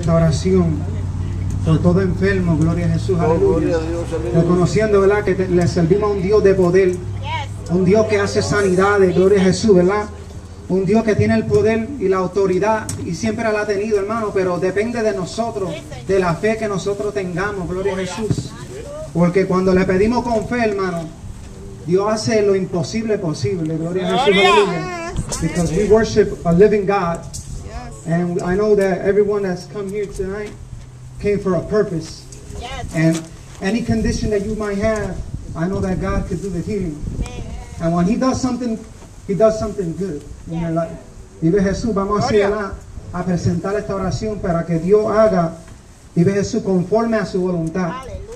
esta oración por todo enfermo, gloria a Jesús, aleluya. Reconociendo, ¿verdad?, que le servimos a un Dios de poder, un Dios que hace sanidades, gloria a Jesús, ¿verdad? Un Dios que tiene el poder y la autoridad, y siempre la ha tenido, hermano, pero depende de nosotros, de la fe que nosotros tengamos, gloria a Jesús. Porque cuando le pedimos con fe, hermano, Dios hace lo imposible posible, gloria a Jesús, aleluya. Because we worship a living God, and I know that everyone that's come here tonight came for a purpose. And any condition that you might have, I know that God could do the healing. And when He does something good in your life. Vive Jesús, vamos a presentar esta oración para que Dios haga, vive Jesús, conforme a su voluntad.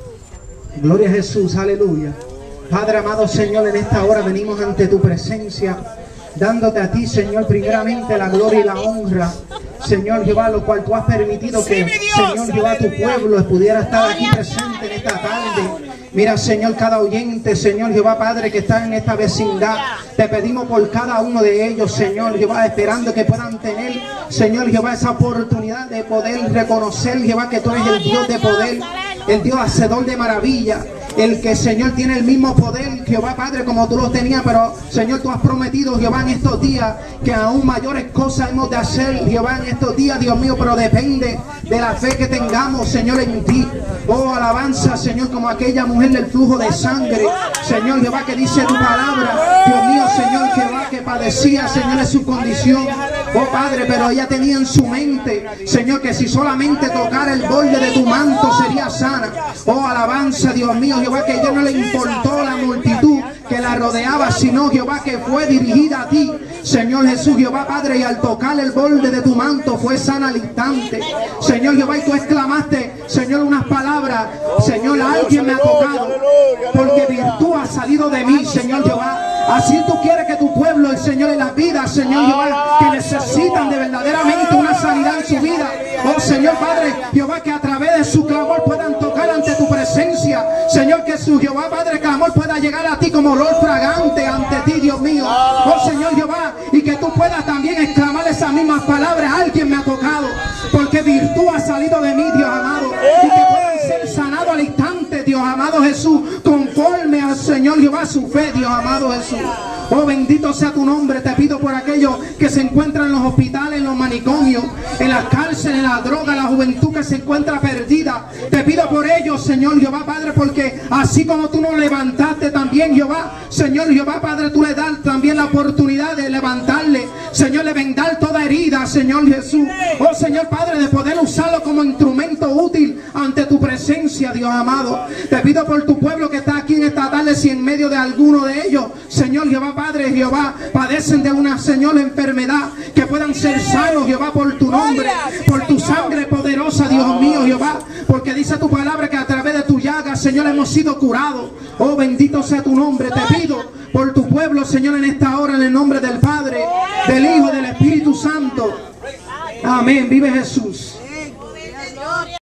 Gloria a Jesús, aleluya. Padre amado, Señor, en esta hora venimos ante tu presencia, dándote a ti, Señor, primeramente la gloria y la honra, Señor Jehová, lo cual tú has permitido que, Señor Jehová, tu pueblo pudiera estar aquí presente en esta tarde. Mira, Señor, cada oyente, Señor Jehová, Padre, que está en esta vecindad, te pedimos por cada uno de ellos, Señor Jehová, esperando que puedan tener, Señor Jehová, esa oportunidad de poder reconocer, Jehová, que tú eres el Dios de poder, el Dios hacedor de maravilla, el que, Señor, tiene el mismo poder, Jehová, Padre, como tú lo tenías, pero, Señor, tú has prometido, Jehová, en estos días, que aún mayores cosas hemos de hacer, Jehová, en estos días, Dios mío, pero depende de la fe que tengamos, Señor, en ti. Oh, alabanza, Señor, como aquella mujer del flujo de sangre, Señor Jehová, que dice tu palabra, Dios mío, Señor Jehová, que padecía, Señor, en su condición, oh Padre, pero ella tenía en su mente, Señor, que si solamente tocara el borde de tu manto sería sana. Oh, alabanza, Dios mío, Jehová, que a ella no le importó la multitud que la rodeaba, sino, Jehová, que fue dirigida a ti, Señor Jesús, Jehová, Padre, y al tocar el borde de tu manto fue sana al instante, Señor Jehová, y tú exclamaste, Señor, unas palabras, Señor, alguien me ha tocado, porque virtud ha salido de mí, Señor Jehová. Así tú quieres que tu pueblo, el Señor, en las vidas, Señor Jehová, que necesitan de verdaderamente una sanidad en su vida, oh Señor Padre, Jehová, que a través de su clamor puedan tocar ante tu presencia, Señor, que su Jehová, Padre, clamor pueda llegar a ti como olor fragante ante ti, Dios mío, oh Señor Jehová, y que tú puedas también exclamar esas mismas palabras, alguien me ha tocado, porque virtud ha salido de mí, Dios amado, y que puedan ser sanados al instante, Dios amado Jesús, conforme al Señor Jehová su fe, Dios amado Jesús. Oh, bendito sea tu nombre. Te pido por aquellos que se encuentran en los hospitales, en los manicomios, en las cárceles, en la droga, la juventud que se encuentra perdida. Te pido por ellos, Señor Jehová, Padre, porque así como tú nos levantaste también, Jehová, Señor Jehová, Padre, tú le das también la oportunidad de levantarle, Señor, de vendar toda herida, Señor Jesús. Oh, Señor Padre, de poder usarlo como instrumento útil ante tu presencia, Dios amado. Te pido por tu pueblo que está aquí en esta tarde, si en medio de alguno de ellos, Señor Jehová, Padre, Jehová, padecen de una, Señor, enfermedad, que puedan ser sanos, Jehová, por tu nombre, por tu sangre poderosa, Dios mío, Jehová, porque dice tu palabra que a través de tu llaga, Señor, hemos sido curados. Oh, bendito sea tu nombre. Te pido por tu pueblo, Señor, en esta hora, en el nombre del Padre, del Hijo y del Espíritu Santo. Amén. Vive Jesús.